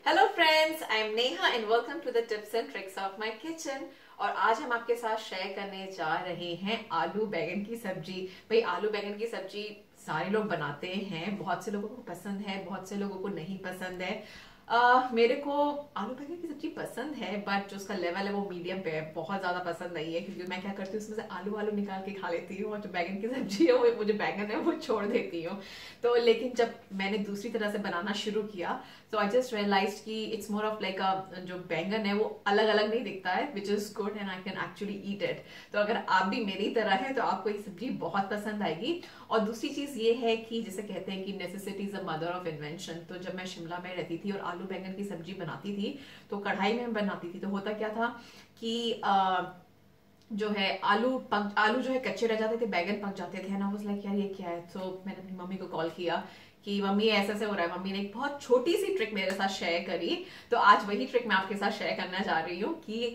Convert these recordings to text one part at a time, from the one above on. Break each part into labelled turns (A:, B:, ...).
A: Hello friends, I am Neha and welcome to the tips and tricks of my kitchen. और आज हम आपके साथ शेयर करने जा रहे हैं आलू बैंगन की सब्जी। भाई, आलू बैंगन की सब्जी सारे लोग बनाते हैं, बहुत से लोगों को पसंद है, बहुत से लोगों को नहीं पसंद है। मेरे को आलू बैंगन की सब्जी पसंद है, बट जो उसका लेवल है वो मीडियम पे है, बहुत ज्यादा पसंद नहीं है। क्योंकि मैं क्या करती हूँ, उसमें से आलू आलू निकाल के खा लेती हूँ और जो बैंगन की सब्जी है वो जो बैंगन है वो छोड़ देती हूँ। तो लेकिन जब मैंने दूसरी तरह से बनाना शुरू किया तो आई जस्ट रियलाइज कि इट्स मोर ऑफ लाइक जो बैंगन है वो अलग अलग नहीं दिखता है, which is good and I can actually eat it. तो अगर आप भी मेरी तरह है तो आपको ये सब्जी बहुत पसंद आएगी। और दूसरी चीज ये है कि जिसे कहते हैं कि necessity is the mother of invention. तो जब मैं शिमला में रहती थी और आलू बैंगन की सब्जी बनाती थी तो कढ़ाई में बनाती थी, तो होता क्या था कि जो है आलू जो है कच्चे रह जाते थे, बैगन पक जाते थे ना। वाज लाइक यार ये क्या है। तो मैंने अपनी मम्मी को कॉल किया कि मम्मी ऐसे ऐसे हो रहा है। मम्मी ने एक बहुत छोटी सी ट्रिक मेरे साथ शेयर करी। तो आज वही ट्रिक मैं आपके साथ शेयर करना चाह रही हूँ कि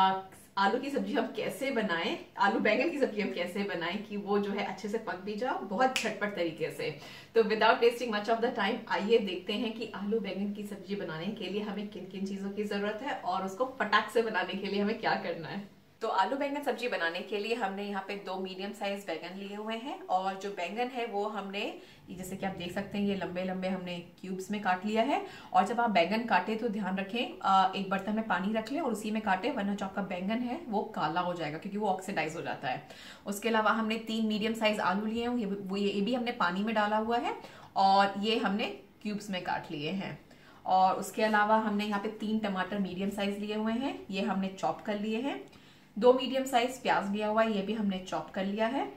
A: आलू की सब्जी हम कैसे बनाएं, आलू बैंगन की सब्जी हम कैसे बनाएं कि वो जो है अच्छे से पक भी जाओ बहुत झटपट तरीके से। तो without wasting much of the time आइए देखते हैं कि आलू बैंगन की सब्जी बनाने के लिए हमें किन किन चीजों की जरूरत है और उसको फटाक से बनाने के लिए हमें क्या करना है। तो आलू बैंगन सब्जी बनाने के लिए हमने यहाँ पे 2 मीडियम साइज बैंगन लिए हुए हैं। और जो बैंगन है वो हमने, जैसे कि आप देख सकते हैं, ये लंबे लंबे हमने क्यूब्स में काट लिया है। और जब आप बैंगन काटे तो ध्यान रखें, एक बर्तन में पानी रख लें और उसी में काटे, वरना जो आपका बैंगन है वो काला हो जाएगा क्योंकि वो ऑक्सीडाइज हो जाता है। उसके अलावा हमने 3 मीडियम साइज आलू लिए हैं, ये भी हमने पानी में डाला हुआ है और ये हमने क्यूब्स में काट लिए हैं। और उसके अलावा हमने यहाँ पे 3 टमाटर मीडियम साइज लिए हुए हैं, ये हमने चॉप कर लिए हैं। 2 मीडियम साइज प्याज लिया हुआ है, ये भी हमने चॉप कर लिया है।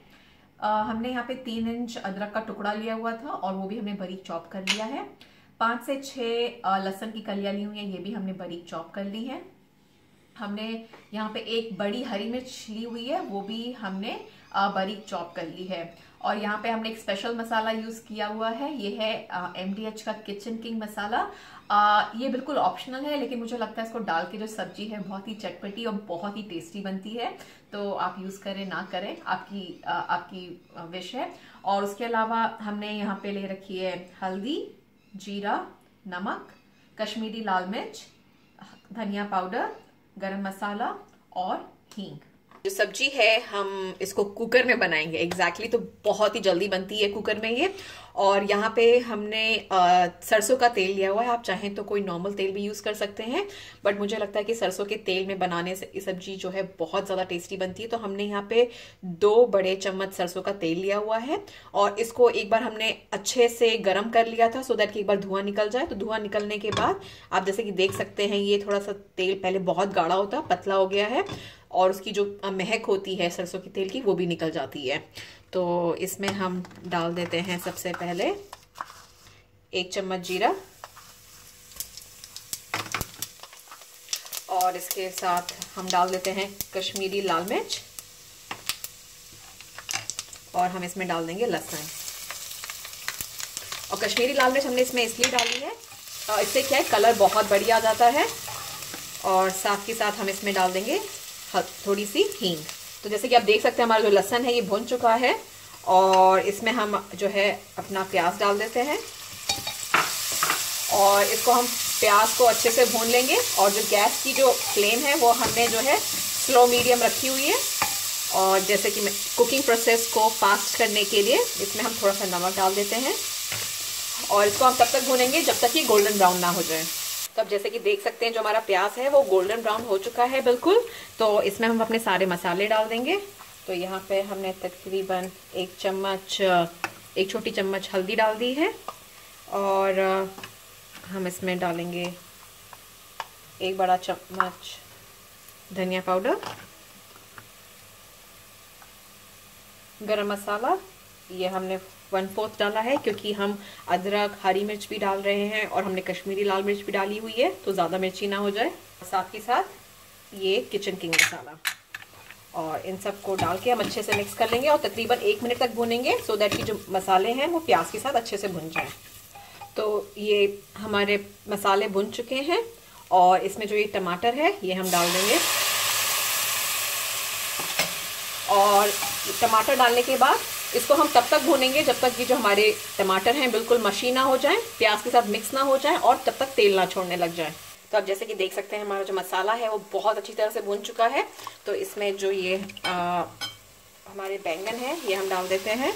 A: हमने यहाँ पे 3 इंच अदरक का टुकड़ा लिया हुआ था और वो भी हमने बारीक चॉप कर लिया है। 5 से 6 लहसुन की कलियां ली हुई हैं, ये भी हमने बारीक चॉप कर ली है। हमने यहाँ पे एक बड़ी हरी मिर्च ली हुई है, वो भी हमने बारीक चॉप कर ली है। और यहाँ पे हमने एक स्पेशल मसाला यूज किया हुआ है, ये है MDH का किचन किंग मसाला। ये बिल्कुल ऑप्शनल है, लेकिन मुझे लगता है इसको डाल के जो सब्जी है बहुत ही चटपटी और बहुत ही टेस्टी बनती है। तो आप यूज करें ना करें, आपकी विश है। और उसके अलावा हमने यहाँ पे ले रखी है हल्दी, जीरा, नमक, कश्मीरी लाल मिर्च, धनिया पाउडर, गरम मसाला और हींग। जो सब्जी है हम इसको कुकर में बनाएंगे एग्जैक्टली, तो बहुत ही जल्दी बनती है कुकर में ये। और यहाँ पे हमने सरसों का तेल लिया हुआ है, आप चाहें तो कोई नॉर्मल तेल भी यूज कर सकते हैं, बट मुझे लगता है कि सरसों के तेल में बनाने से ये सब्जी जो है बहुत ज्यादा टेस्टी बनती है। तो हमने यहाँ पे 2 बड़े चम्मच सरसों का तेल लिया हुआ है और इसको एक बार हमने अच्छे से गर्म कर लिया था, सो दैट कि एक बार धुआं निकल जाए। तो धुआं निकलने के बाद आप जैसे कि देख सकते हैं, ये थोड़ा सा तेल पहले बहुत गाढ़ा होता, पतला हो गया है और उसकी जो महक होती है सरसों के तेल की वो भी निकल जाती है। तो इसमें हम डाल देते हैं सबसे पहले 1 चम्मच जीरा और इसके साथ हम डाल देते हैं कश्मीरी लाल मिर्च और हम इसमें डाल देंगे लहसुन। और कश्मीरी लाल मिर्च हमने इसमें इसलिए डाली है, इससे क्या है कलर बहुत बढ़िया आ जाता है। और साथ ही साथ हम इसमें डाल देंगे थोड़ी सी हींग। तो जैसे कि आप देख सकते हैं हमारा जो लहसुन है ये भुन चुका है और इसमें हम जो है अपना प्याज डाल देते हैं और इसको हम प्याज को अच्छे से भून लेंगे। और जो गैस की जो फ्लेम है वो हमने जो है स्लो मीडियम रखी हुई है। और जैसे कि कुकिंग प्रोसेस को फास्ट करने के लिए इसमें हम थोड़ा सा नमक डाल देते हैं और इसको हम तब तक भूनेंगे जब तक कि गोल्डन ब्राउन ना हो जाए। तब जैसे कि देख सकते हैं जो हमारा प्याज है वो गोल्डन ब्राउन हो चुका है बिल्कुल। तो इसमें हम अपने सारे मसाले डाल देंगे। तो यहाँ पे हमने तकरीबन 1 छोटी चम्मच हल्दी डाल दी है और हम इसमें डालेंगे 1 बड़ा चम्मच धनिया पाउडर, गरम मसाला ये हमने 1/4 डाला है क्योंकि हम अदरक, हरी मिर्च भी डाल रहे हैं और हमने कश्मीरी लाल मिर्च भी डाली हुई है, तो ज़्यादा मिर्ची ना हो जाए। साथ ही साथ ये किचन किंग मसाला और इन सब को डाल के हम अच्छे से मिक्स कर लेंगे और तकरीबन 1 मिनट तक भूनेंगे, सो दैट कि जो मसाले हैं वो प्याज के साथ अच्छे से भुन जाए। तो ये हमारे मसाले भुन चुके हैं और इसमें जो ये टमाटर है ये हम डाल देंगे। और टमाटर डालने के बाद इसको हम तब तक भूनेंगे जब तक कि जो हमारे टमाटर हैं बिल्कुल मशी ना हो जाए, प्याज के साथ मिक्स ना हो जाए और तब तक तेल ना छोड़ने लग जाए। तो अब जैसे कि देख सकते हैं हमारा जो मसाला है वो बहुत अच्छी तरह से भून चुका है। तो इसमें जो ये हमारे बैंगन है ये हम डाल देते हैं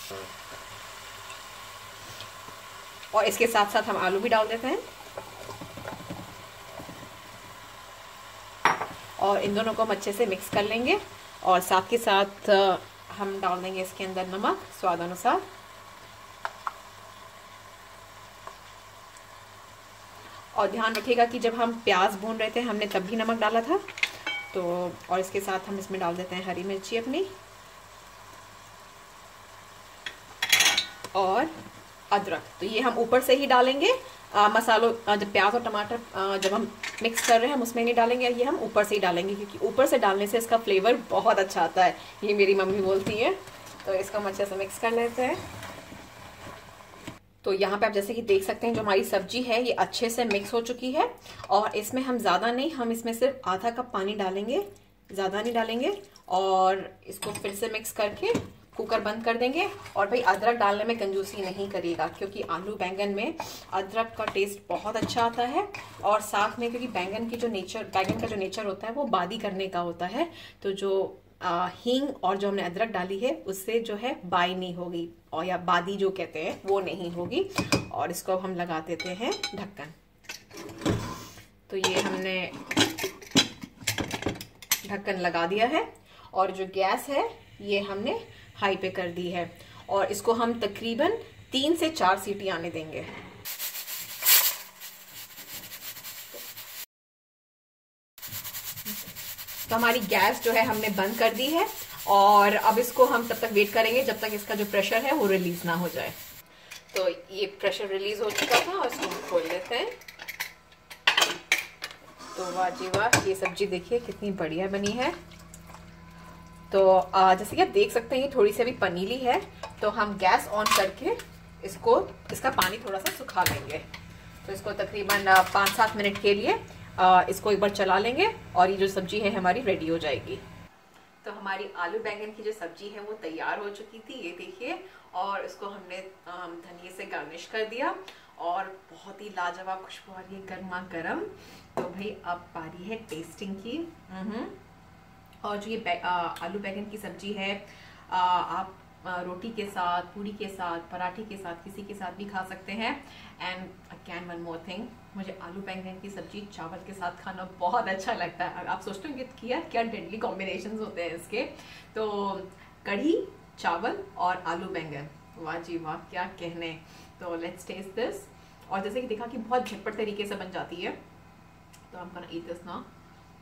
A: और इसके साथ साथ हम आलू भी डाल देते हैं और इन दोनों को हम अच्छे से मिक्स कर लेंगे। और साथ के साथ हम डाल देंगे इसके अंदर नमक स्वाद अनुसार। और ध्यान रखिएगा कि जब हम प्याज भून रहे थे हमने तब भी नमक डाला था। तो और इसके साथ हम इसमें डाल देते हैं हरी मिर्ची अपनी और अदरक। तो ये हम ऊपर से ही डालेंगे मसालों, जब प्याज और टमाटर जब हम मिक्स कर रहे हैं हम उसमें नहीं डालेंगे, ये हम ऊपर से ही डालेंगे क्योंकि ऊपर से डालने से इसका फ्लेवर बहुत अच्छा आता है, ये मेरी मम्मी बोलती है। तो इसको हम अच्छे से मिक्स कर लेते हैं। तो यहाँ पे आप जैसे कि देख सकते हैं जो हमारी सब्जी है ये अच्छे से मिक्स हो चुकी है और इसमें हम ज़्यादा नहीं, हम इसमें सिर्फ आधा कप पानी डालेंगे, ज़्यादा नहीं डालेंगे। और इसको फिर से मिक्स करके कुकर बंद कर देंगे। और भाई अदरक डालने में कंजूसी नहीं करिएगा क्योंकि आलू बैंगन में अदरक का टेस्ट बहुत अच्छा आता है। और साथ में क्योंकि बैंगन का जो नेचर होता है वो बादी करने का होता है, तो जो हींग और जो हमने अदरक डाली है उससे जो है बाई नहीं होगी और या बादी जो कहते हैं वो नहीं होगी। और इसको अब हम लगा देते हैं ढक्कन। तो ये हमने ढक्कन लगा दिया है और जो गैस है ये हमने हाई पे कर दी है और इसको हम तकरीबन 3 से 4 सीटी आने देंगे। तो हमारी गैस जो है हमने बंद कर दी है और अब इसको हम तब तक वेट करेंगे जब तक इसका जो प्रेशर है वो रिलीज ना हो जाए। तो ये प्रेशर रिलीज हो चुका था और इसको हम खोल लेते हैं। तो वाह जी वाह, ये सब्जी देखिए कितनी बढ़िया बनी है। तो जैसे कि आप देख सकते हैं ये थोड़ी सी अभी पनीली है, तो हम गैस ऑन करके इसका पानी थोड़ा सा सुखा लेंगे। तो इसको तकरीबन 5-7 मिनट के लिए इसको एक बार चला लेंगे और ये जो सब्जी है हमारी रेडी हो जाएगी। तो हमारी आलू बैंगन की जो सब्जी है वो तैयार हो चुकी थी, ये देखिए। और इसको हमने धनिया से गार्निश कर दिया और बहुत ही लाजवाब खुशबू आ रही है गर्मा गर्म। तो भाई अब बारी है टेस्टिंग की। और जो ये आलू बैंगन की सब्जी है आप रोटी के साथ, पूरी के साथ, पराठे के साथ, किसी के साथ भी खा सकते हैं। And again one more thing, मुझे आलू बैंगन की सब्जी चावल के साथ खाना बहुत अच्छा लगता है। आप सोचते होंगे कि यार क्या डेडली कॉम्बिनेशंस होते हैं इसके। तो कढ़ी, चावल और आलू बैंगन, वाह जी वाह क्या कहने। तो लेट्स टेस्ट दिस। और जैसे कि देखा कि बहुत झटपट तरीके से बन जाती है, तो I'm gonna eat this now।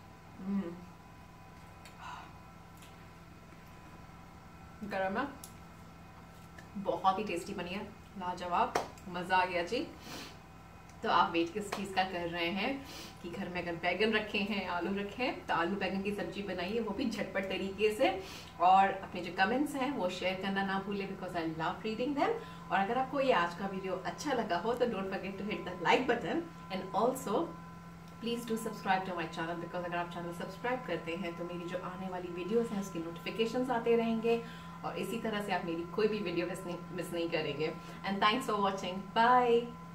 A: गरम है, बहुत ही टेस्टी बनी है, लाजवाब, मज़ा आ गया जी। तो आप वेट किस चीज़ का कर रहे हैं कि घर में अगर बैगन रखे हैं, आलू रखे हैं, तो आलू बैगन की सब्जी बनाइए, वो भी झटपट तरीके से। और अपने जो कमेंट्स हैं वो शेयर करना ना भूलें because I love reading them. और अगर आपको ये आज का वीडियो अच्छा लगा हो तो don't forget to hit the like button and also please do subscribe to my channel because अगर आप चैनल सब्सक्राइब करते हैं तो मेरी जो आने वाली वीडियोस हैं उसकी नोटिफिकेशंस आते रहेंगे और इसी तरह से आप मेरी कोई भी वीडियो मिस नहीं करेंगे। And thanks for watching, bye.